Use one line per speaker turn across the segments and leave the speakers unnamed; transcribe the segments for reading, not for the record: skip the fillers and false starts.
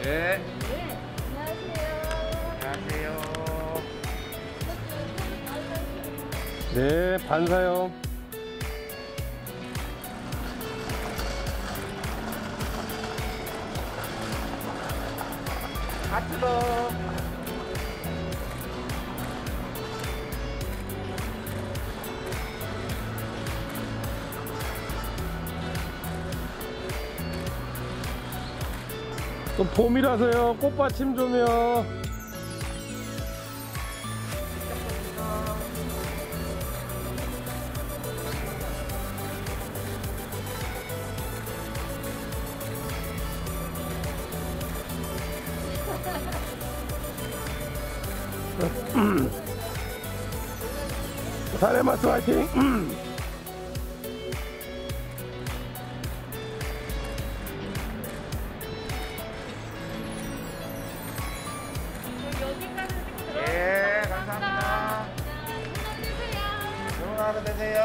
네.
네, 안녕하세요.
안녕하세요.
네, 반사형.
하트로.
또 봄이라서요, 꽃받침 좀요. 사레마스 화이팅!
여기까지 찍고 들어가겠습니다.
예, 감사합니다. 좋은 하루 되세요.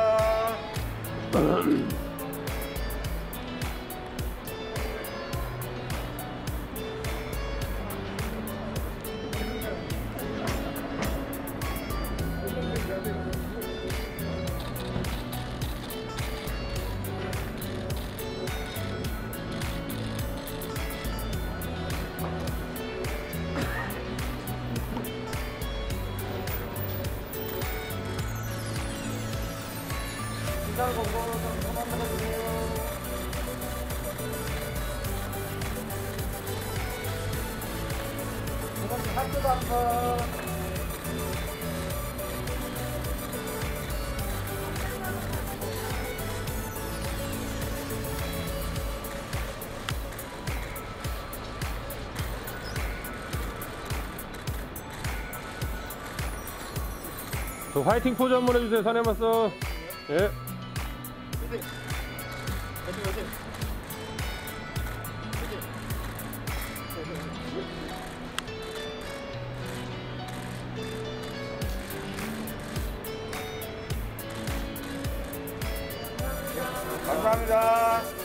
인상 공부로 좀 그만 들어주세요. 이번 주 학교도 한번.
저 화이팅 포즈 한번 해주세요, 사레마스. 예.
감사합니다.